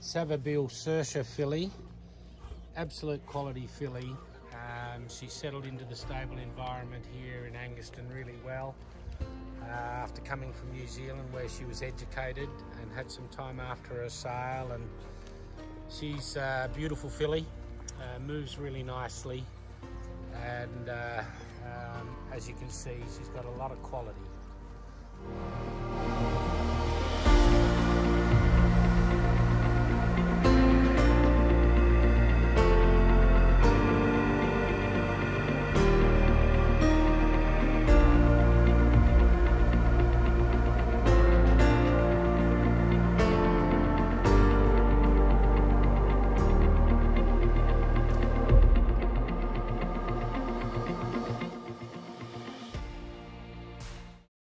Savabeel Saoirse filly, absolute quality filly. She settled into the stable environment here in Angaston really well after coming from New Zealand, where she was educated and had some time after her sale. And she's a beautiful filly, moves really nicely, and as you can see, she's got a lot of quality.